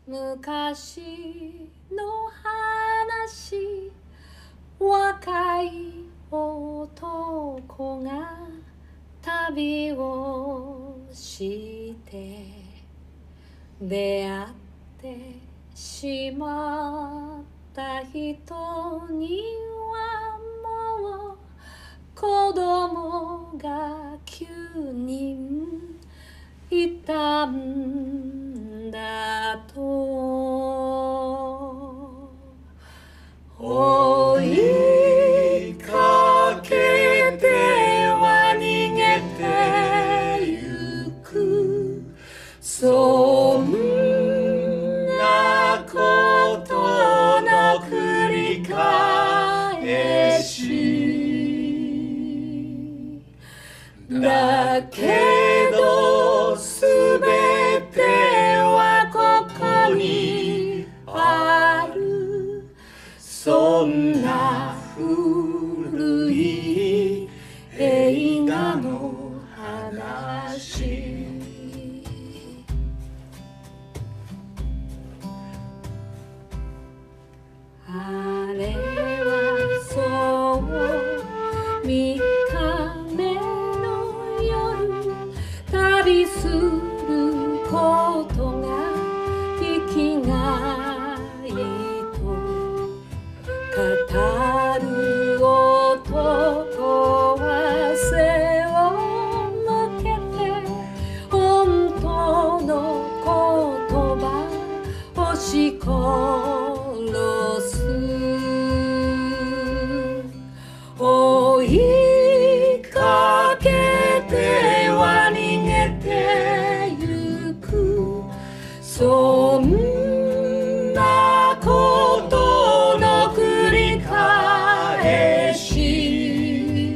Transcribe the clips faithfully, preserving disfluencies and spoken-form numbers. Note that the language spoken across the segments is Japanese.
昔の話、若い男が旅をして出会ってしまった人にはもう子供がきゅうにんいたんだと。追いかけては逃げてゆく、そんなことの繰り返しだけど、すべてはここにある。そんな古い映画の話。あれはそう、三日目の夜、旅することが生きがいと語る男は背を向けて、本当の言葉をし殺す。追いかけては逃げてゆく、そんなことの繰り返し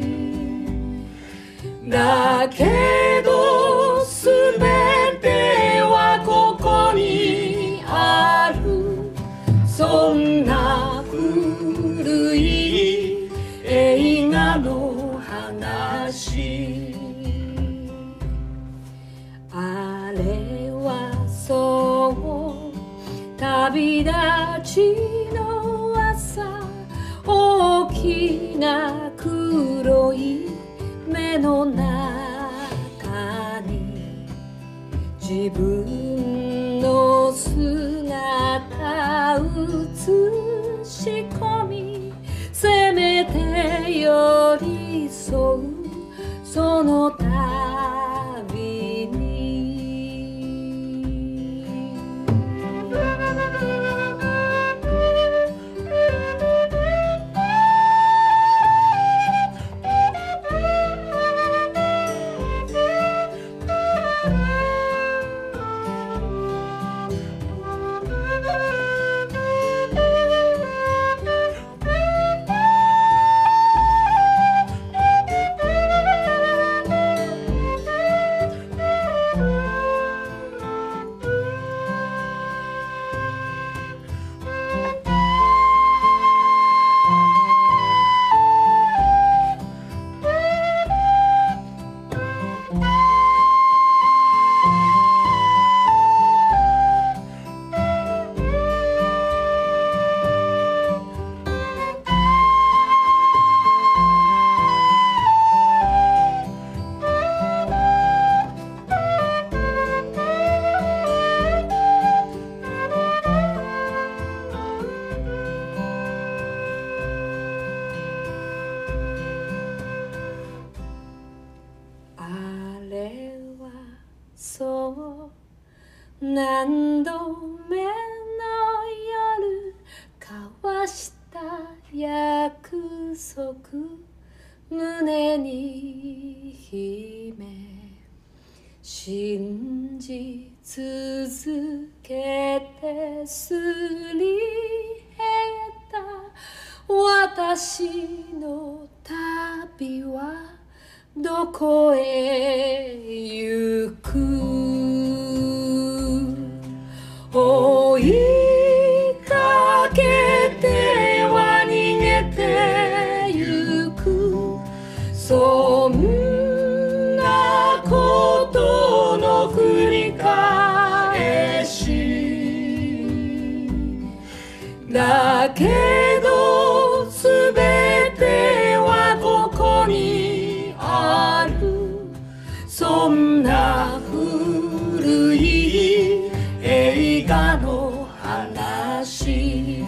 だけど、すべてはここにある。そんな古い映画の話。あれはそう、旅立ちの朝、大きな黒い目の中に自分の姿映し込み、せめて寄り添うその旅に。何度目の夜交わした約束、胸に秘め信じ続けてすり減った私の旅はどこへ行く。追いかけては逃げてゆく、そんなことの繰り返しけどすべてはここにある。そんな古い映画の話。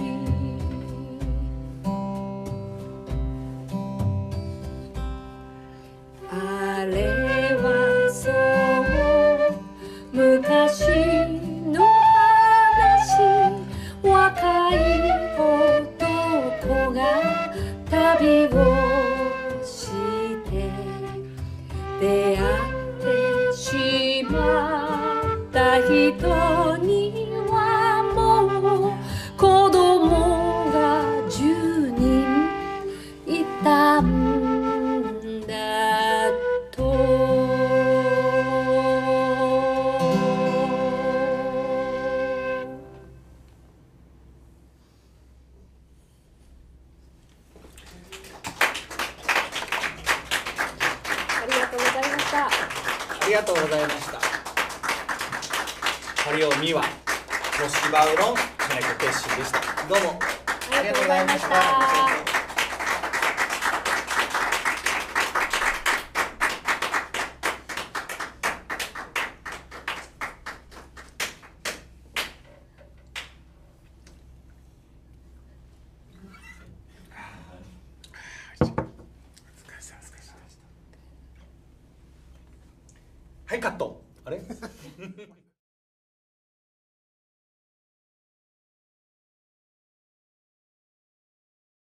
あれはそう昔の話。若い男が旅をして出会ってしまった人にはもう子供が十人いたんだと。 ありがとうございました。ハリオミワ、トシバウロン、金子鉄心でした。どうもありがとうございました。